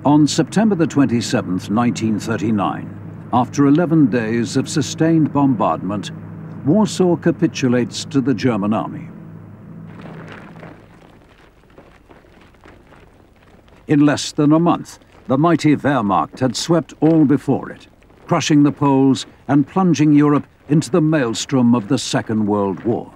On September the 27th, 1939, after 11 days of sustained bombardment, Warsaw capitulates to the German army. In less than a month, the mighty Wehrmacht had swept all before it, crushing the Poles and plunging Europe into the maelstrom of the Second World War.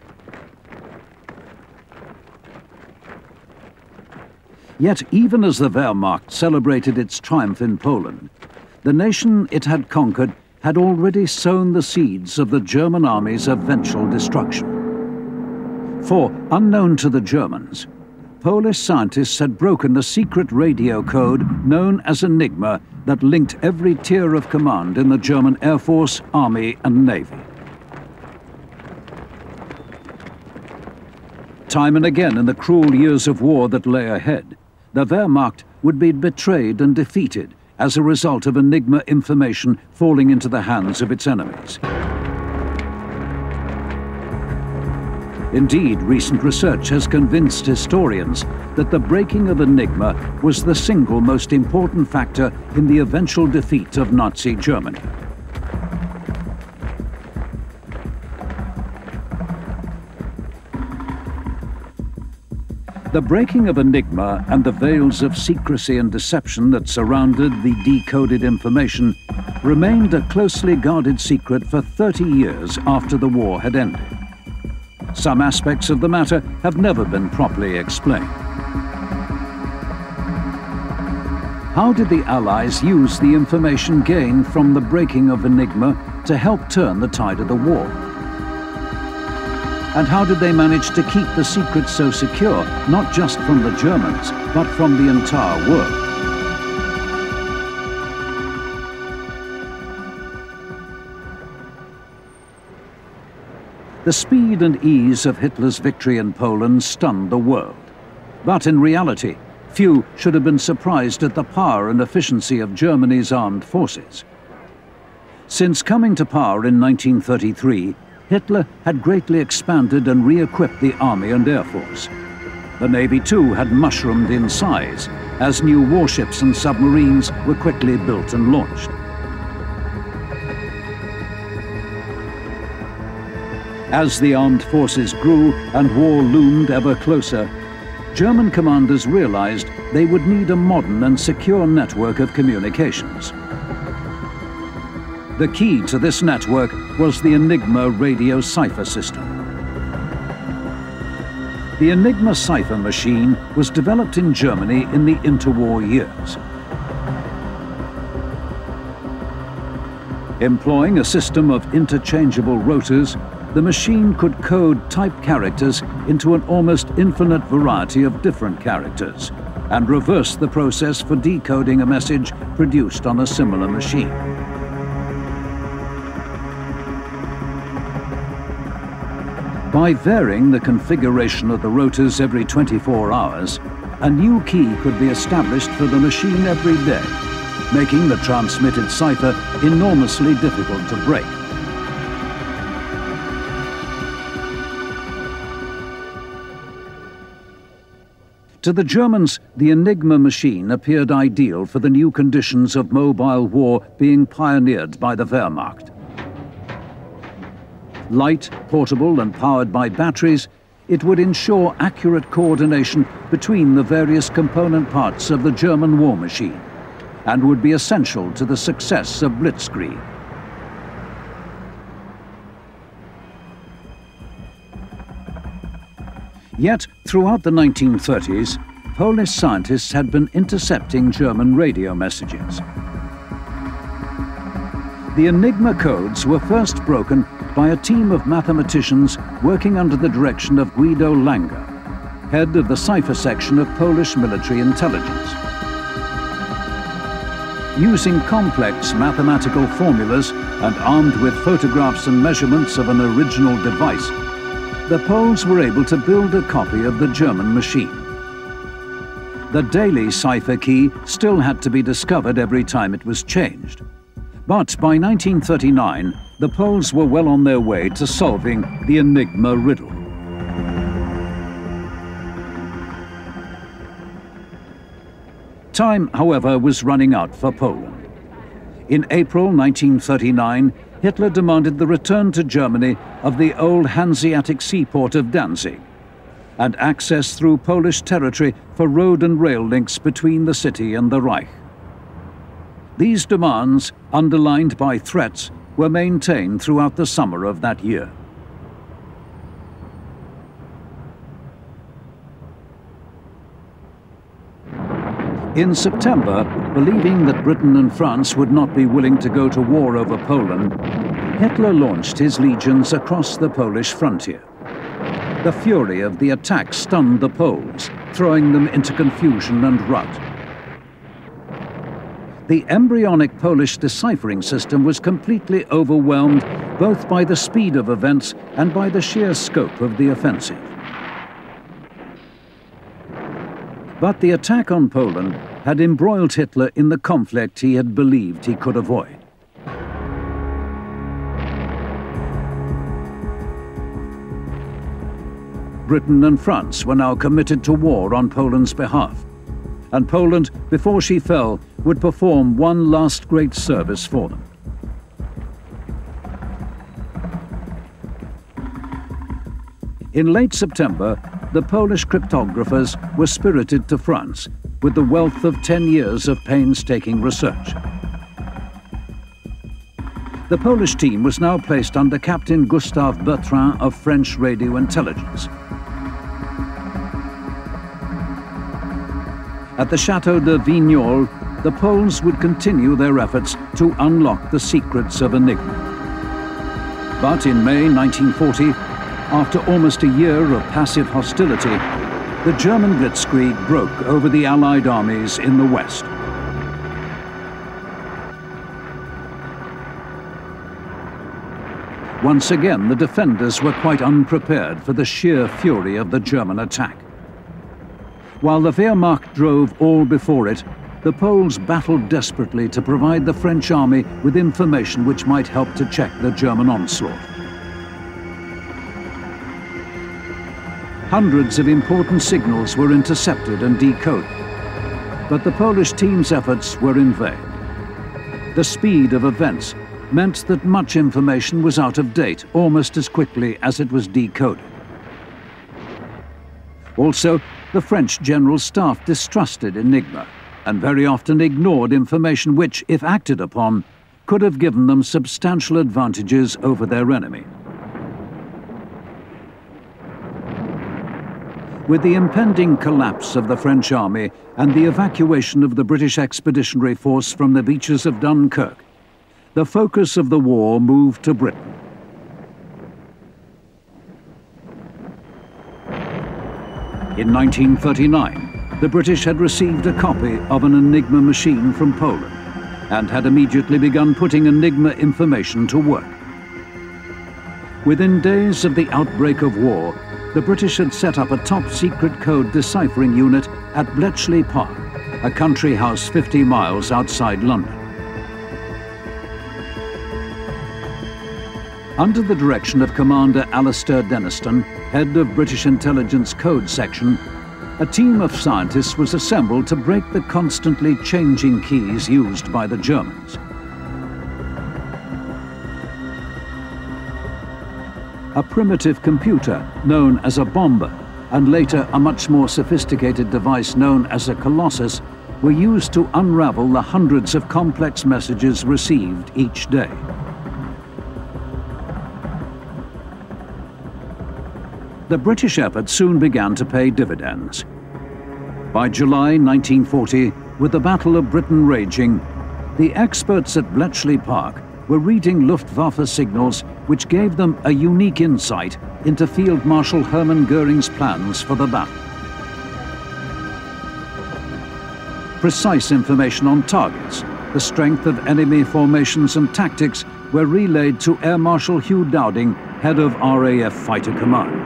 Yet even as the Wehrmacht celebrated its triumph in Poland, the nation it had conquered had already sown the seeds of the German army's eventual destruction. For, unknown to the Germans, Polish scientists had broken the secret radio code known as Enigma that linked every tier of command in the German Air Force, Army and Navy. Time and again in the cruel years of war that lay ahead, the Wehrmacht would be betrayed and defeated as a result of Enigma information falling into the hands of its enemies. Indeed, recent research has convinced historians that the breaking of Enigma was the single most important factor in the eventual defeat of Nazi Germany. The breaking of Enigma and the veils of secrecy and deception that surrounded the decoded information remained a closely guarded secret for 30 years after the war had ended. Some aspects of the matter have never been properly explained. How did the Allies use the information gained from the breaking of Enigma to help turn the tide of the war? And how did they manage to keep the secret so secure, not just from the Germans, but from the entire world? The speed and ease of Hitler's victory in Poland stunned the world. But in reality, few should have been surprised at the power and efficiency of Germany's armed forces. Since coming to power in 1933, Hitler had greatly expanded and re-equipped the army and air force. The navy too had mushroomed in size, as new warships and submarines were quickly built and launched. As the armed forces grew and war loomed ever closer, German commanders realized they would need a modern and secure network of communications. The key to this network was the Enigma radio cipher system. The Enigma cipher machine was developed in Germany in the interwar years. Employing a system of interchangeable rotors, the machine could code typed characters into an almost infinite variety of different characters and reverse the process for decoding a message produced on a similar machine. By varying the configuration of the rotors every 24 hours, a new key could be established for the machine every day, making the transmitted cipher enormously difficult to break. To the Germans, the Enigma machine appeared ideal for the new conditions of mobile war being pioneered by the Wehrmacht. Light, portable and powered by batteries, it would ensure accurate coordination between the various component parts of the German war machine and would be essential to the success of Blitzkrieg. Yet, throughout the 1930s, Polish scientists had been intercepting German radio messages. The Enigma codes were first broken by a team of mathematicians working under the direction of Guido Langer, head of the cipher section of Polish military intelligence. Using complex mathematical formulas and armed with photographs and measurements of an original device, the Poles were able to build a copy of the German machine. The daily cipher key still had to be discovered every time it was changed. But by 1939, the Poles were well on their way to solving the Enigma riddle. Time, however, was running out for Poland. In April 1939, Hitler demanded the return to Germany of the old Hanseatic seaport of Danzig and access through Polish territory for road and rail links between the city and the Reich. These demands, underlined by threats, were maintained throughout the summer of that year. In September, believing that Britain and France would not be willing to go to war over Poland, Hitler launched his legions across the Polish frontier. The fury of the attack stunned the Poles, throwing them into confusion and rout. The embryonic Polish deciphering system was completely overwhelmed both by the speed of events and by the sheer scope of the offensive. But the attack on Poland had embroiled Hitler in the conflict he had believed he could avoid. Britain and France were now committed to war on Poland's behalf, and Poland, before she fell, would perform one last great service for them. In late September, the Polish cryptographers were spirited to France with the wealth of 10 years of painstaking research. The Polish team was now placed under Captain Gustave Bertrand of French radio intelligence. At the Chateau de Vignoles, the Poles would continue their efforts to unlock the secrets of Enigma. But in May 1940, after almost a year of passive hostility, the German blitzkrieg broke over the Allied armies in the West. Once again, the defenders were quite unprepared for the sheer fury of the German attack. While the Wehrmacht drove all before it, the Poles battled desperately to provide the French army with information which might help to check the German onslaught. Hundreds of important signals were intercepted and decoded, but the Polish team's efforts were in vain. The speed of events meant that much information was out of date almost as quickly as it was decoded. Also, the French General Staff distrusted Enigma and very often ignored information which, if acted upon, could have given them substantial advantages over their enemy. With the impending collapse of the French army and the evacuation of the British Expeditionary Force from the beaches of Dunkirk, the focus of the war moved to Britain. In 1939, the British had received a copy of an Enigma machine from Poland and had immediately begun putting Enigma information to work. Within days of the outbreak of war, the British had set up a top-secret code deciphering unit at Bletchley Park, a country house 50 miles outside London. Under the direction of Commander Alastair Denniston, head of British Intelligence Code Section, a team of scientists was assembled to break the constantly changing keys used by the Germans. A primitive computer known as a bomber, and later a much more sophisticated device known as a Colossus, were used to unravel the hundreds of complex messages received each day. The British effort soon began to pay dividends. By July 1940, with the Battle of Britain raging, the experts at Bletchley Park were reading Luftwaffe signals which gave them a unique insight into Field Marshal Hermann Göring's plans for the battle. Precise information on targets, the strength of enemy formations and tactics were relayed to Air Marshal Hugh Dowding, head of RAF Fighter Command.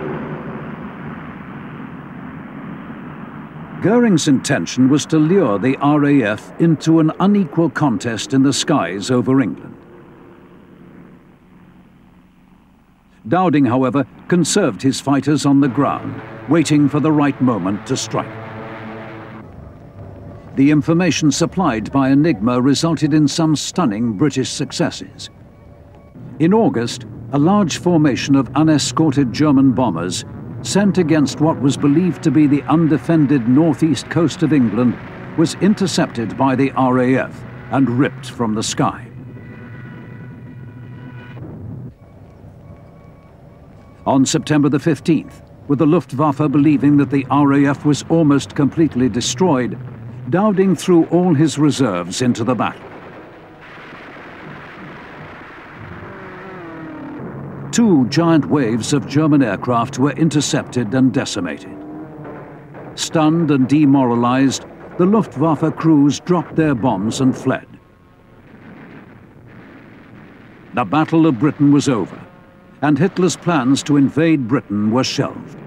Göring's intention was to lure the RAF into an unequal contest in the skies over England. Dowding, however, conserved his fighters on the ground, waiting for the right moment to strike. The information supplied by Enigma resulted in some stunning British successes. In August, a large formation of unescorted German bombers, sent against what was believed to be the undefended northeast coast of England, was intercepted by the RAF and ripped from the sky. On September the 15th, with the Luftwaffe believing that the RAF was almost completely destroyed, Dowding threw all his reserves into the battle. Two giant waves of German aircraft were intercepted and decimated. Stunned and demoralized, the Luftwaffe crews dropped their bombs and fled. The Battle of Britain was over, and Hitler's plans to invade Britain were shelved.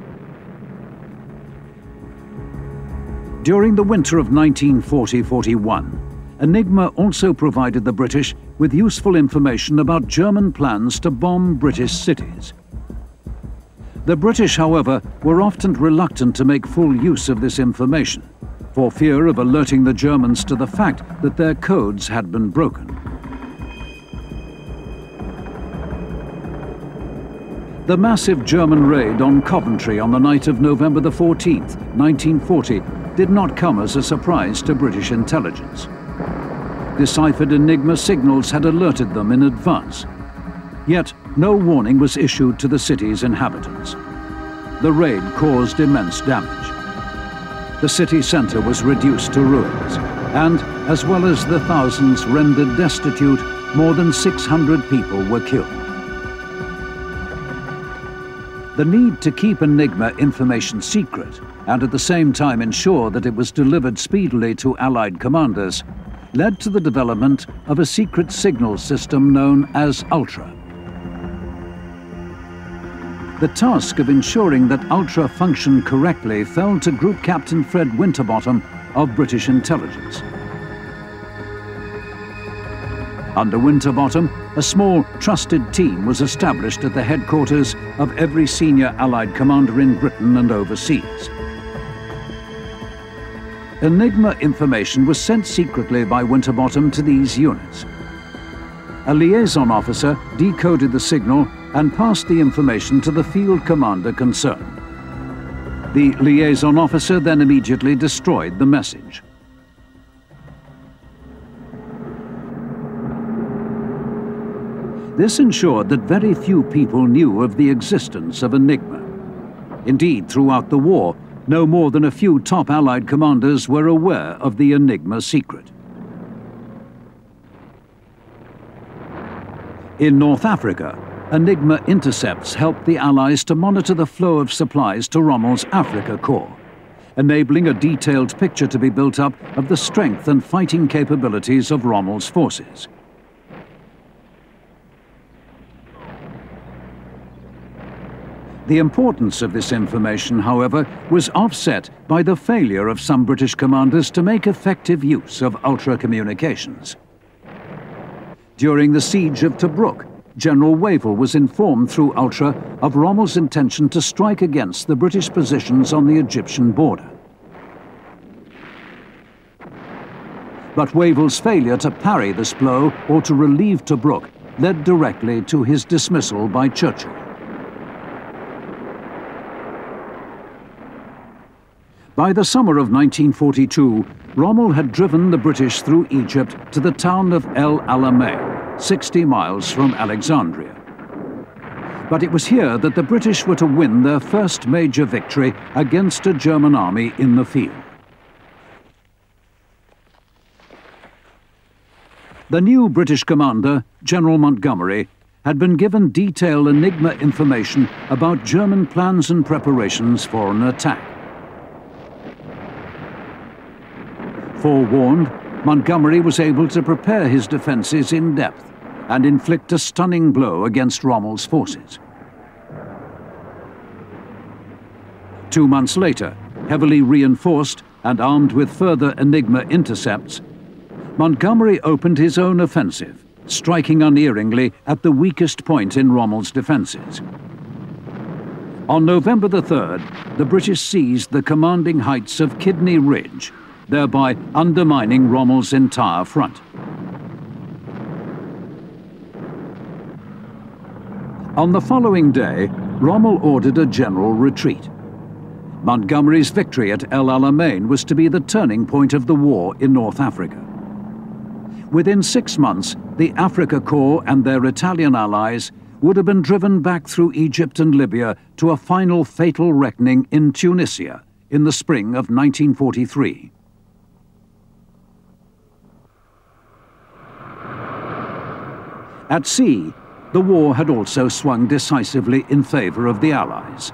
During the winter of 1940-41, Enigma also provided the British with useful information about German plans to bomb British cities. The British, however, were often reluctant to make full use of this information, for fear of alerting the Germans to the fact that their codes had been broken. The massive German raid on Coventry on the night of November the 14th, 1940, did not come as a surprise to British intelligence. Deciphered Enigma signals had alerted them in advance. Yet no warning was issued to the city's inhabitants. The raid caused immense damage. The city centre was reduced to ruins, and, as well as the thousands rendered destitute, more than 600 people were killed. The need to keep Enigma information secret, and at the same time ensure that it was delivered speedily to Allied commanders, led to the development of a secret signal system known as Ultra. The task of ensuring that Ultra functioned correctly fell to Group Captain Fred Winterbottom of British intelligence. Under Winterbottom, a small, trusted team was established at the headquarters of every senior Allied commander in Britain and overseas. Enigma information was sent secretly by Winterbottom to these units. A liaison officer decoded the signal and passed the information to the field commander concerned. The liaison officer then immediately destroyed the message. This ensured that very few people knew of the existence of Enigma. Indeed, throughout the war, no more than a few top Allied commanders were aware of the Enigma secret. In North Africa, Enigma intercepts helped the Allies to monitor the flow of supplies to Rommel's Afrika Korps, enabling a detailed picture to be built up of the strength and fighting capabilities of Rommel's forces. The importance of this information, however, was offset by the failure of some British commanders to make effective use of Ultra communications. During the siege of Tobruk, General Wavell was informed through Ultra of Rommel's intention to strike against the British positions on the Egyptian border. But Wavell's failure to parry this blow or to relieve Tobruk led directly to his dismissal by Churchill. By the summer of 1942, Rommel had driven the British through Egypt to the town of El Alamein, 60 miles from Alexandria. But it was here that the British were to win their first major victory against a German army in the field. The new British commander, General Montgomery, had been given detailed Enigma information about German plans and preparations for an attack. Forewarned, Montgomery was able to prepare his defences in depth and inflict a stunning blow against Rommel's forces. 2 months later, heavily reinforced and armed with further Enigma intercepts, Montgomery opened his own offensive, striking unerringly at the weakest point in Rommel's defences. On November the 3rd, the British seized the commanding heights of Kidney Ridge, thereby undermining Rommel's entire front. On the following day, Rommel ordered a general retreat. Montgomery's victory at El Alamein was to be the turning point of the war in North Africa. Within 6 months, the Afrika Korps and their Italian allies would have been driven back through Egypt and Libya to a final fatal reckoning in Tunisia in the spring of 1943. At sea, the war had also swung decisively in favor of the Allies.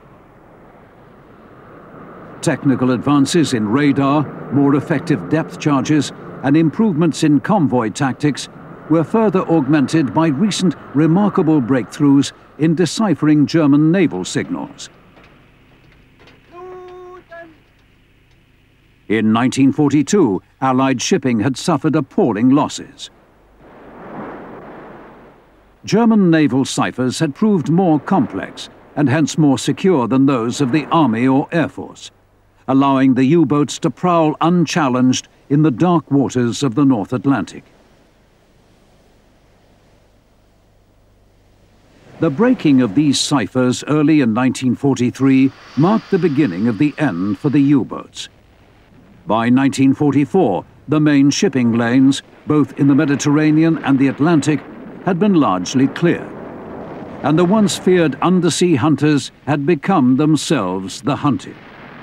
Technical advances in radar, more effective depth charges, and improvements in convoy tactics were further augmented by recent remarkable breakthroughs in deciphering German naval signals. In 1942, Allied shipping had suffered appalling losses. German naval ciphers had proved more complex and hence more secure than those of the Army or Air Force, allowing the U-boats to prowl unchallenged in the dark waters of the North Atlantic. The breaking of these ciphers early in 1943 marked the beginning of the end for the U-boats. By 1944, the main shipping lanes, both in the Mediterranean and the Atlantic, had been largely cleared, and the once feared undersea hunters had become themselves the hunted.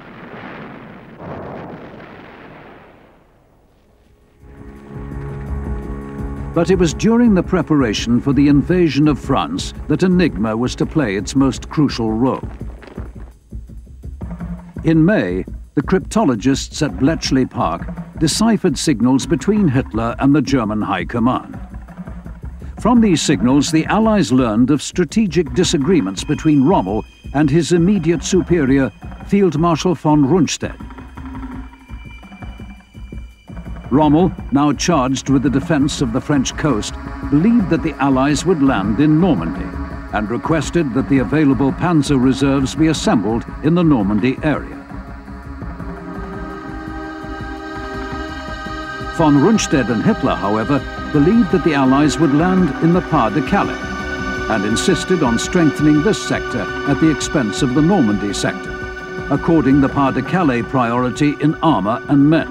But it was during the preparation for the invasion of France that Enigma was to play its most crucial role. In May, the cryptologists at Bletchley Park deciphered signals between Hitler and the German High Command. From these signals, the Allies learned of strategic disagreements between Rommel and his immediate superior, Field Marshal von Rundstedt. Rommel, now charged with the defense of the French coast, believed that the Allies would land in Normandy and requested that the available panzer reserves be assembled in the Normandy area. Von Rundstedt and Hitler, however, believed that the Allies would land in the Pas-de-Calais and insisted on strengthening this sector at the expense of the Normandy sector, according the Pas-de-Calais priority in armour and men.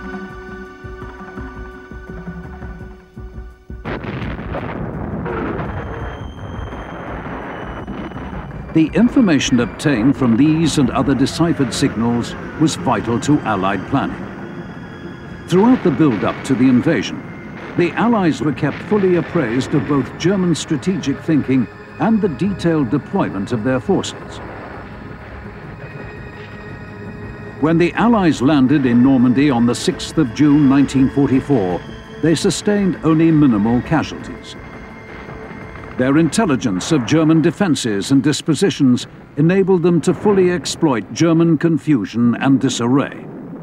The information obtained from these and other deciphered signals was vital to Allied planning. Throughout the build-up to the invasion, the Allies were kept fully appraised of both German strategic thinking and the detailed deployment of their forces. When the Allies landed in Normandy on the 6th of June 1944, they sustained only minimal casualties. Their intelligence of German defenses and dispositions enabled them to fully exploit German confusion and disarray.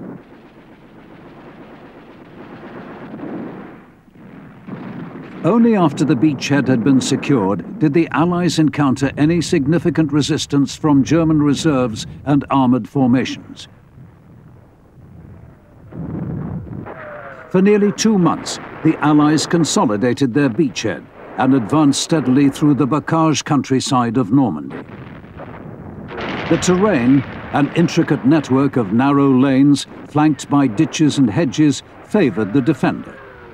Only after the beachhead had been secured did the Allies encounter any significant resistance from German reserves and armoured formations. For nearly 2 months, the Allies consolidated their beachhead and advanced steadily through the Bocage countryside of Normandy. The terrain, an intricate network of narrow lanes flanked by ditches and hedges, favoured the defender.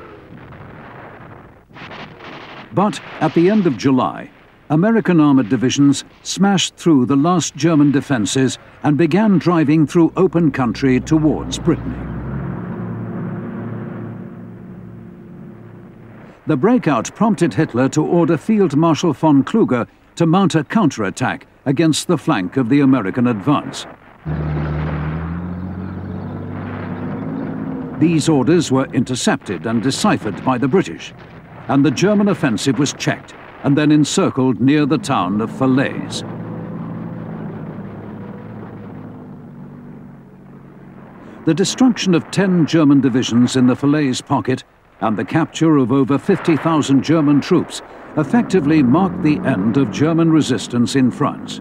But at the end of July, American armoured divisions smashed through the last German defences and began driving through open country towards Brittany. The breakout prompted Hitler to order Field Marshal von Kluge to mount a counterattack against the flank of the American advance. These orders were intercepted and deciphered by the British, and the German offensive was checked and then encircled near the town of Falaise. The destruction of 10 German divisions in the Falaise pocket and the capture of over 50,000 German troops effectively marked the end of German resistance in France.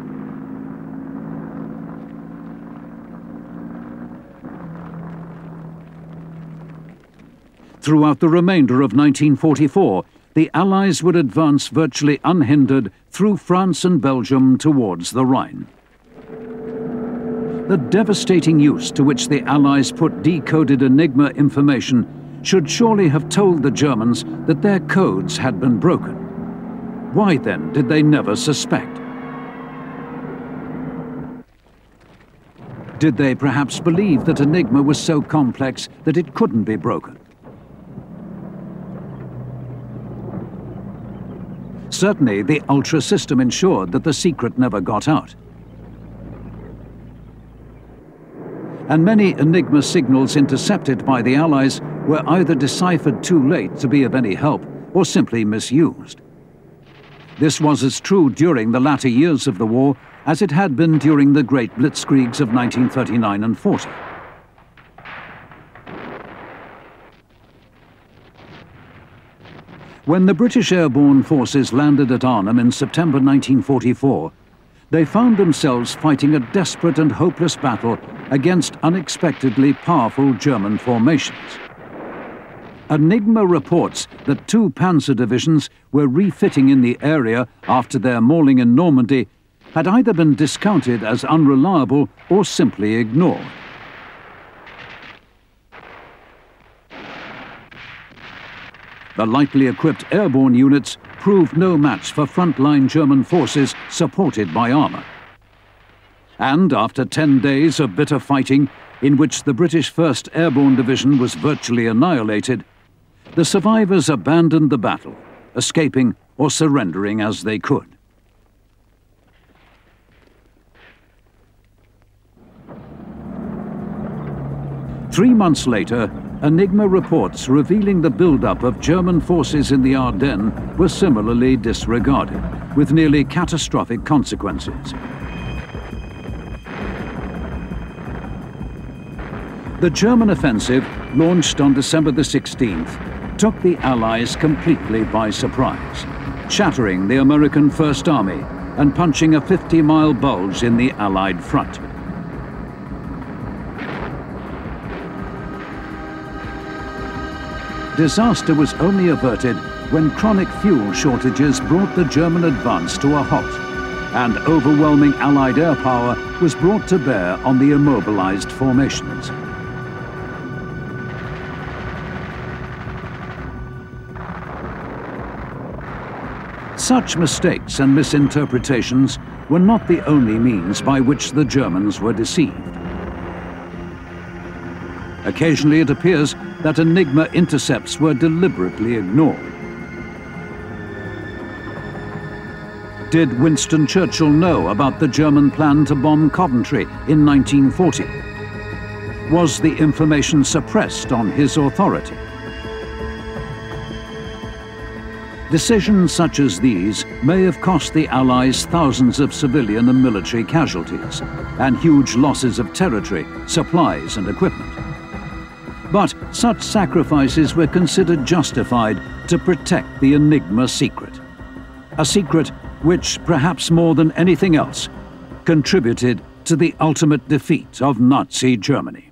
Throughout the remainder of 1944, the Allies would advance virtually unhindered through France and Belgium towards the Rhine. The devastating use to which the Allies put decoded Enigma information should surely have told the Germans that their codes had been broken. Why then did they never suspect? Did they perhaps believe that Enigma was so complex that it couldn't be broken? Certainly, the Ultra system ensured that the secret never got out. And many Enigma signals intercepted by the Allies were either deciphered too late to be of any help or simply misused. This was as true during the latter years of the war as it had been during the Great Blitzkriegs of 1939 and 40. When the British airborne forces landed at Arnhem in September 1944, they found themselves fighting a desperate and hopeless battle against unexpectedly powerful German formations. Enigma reports that 2 panzer divisions were refitting in the area after their mauling in Normandy had either been discounted as unreliable or simply ignored. The lightly equipped airborne units proved no match for frontline German forces supported by armor. And after 10 days of bitter fighting, in which the British 1st Airborne Division was virtually annihilated, the survivors abandoned the battle, escaping or surrendering as they could. Three months later, Enigma reports revealing the buildup of German forces in the Ardennes were similarly disregarded, with nearly catastrophic consequences. The German offensive, launched on December the 16th, took the Allies completely by surprise, shattering the American First Army and punching a 50-mile bulge in the Allied front. Disaster was only averted when chronic fuel shortages brought the German advance to a halt, and overwhelming Allied air power was brought to bear on the immobilized formations. Such mistakes and misinterpretations were not the only means by which the Germans were deceived. Occasionally it appears that Enigma intercepts were deliberately ignored. Did Winston Churchill know about the German plan to bomb Coventry in 1940? Was the information suppressed on his authority? Decisions such as these may have cost the Allies thousands of civilian and military casualties, and huge losses of territory, supplies and equipment. But such sacrifices were considered justified to protect the Enigma secret. A secret which, perhaps more than anything else, contributed to the ultimate defeat of Nazi Germany.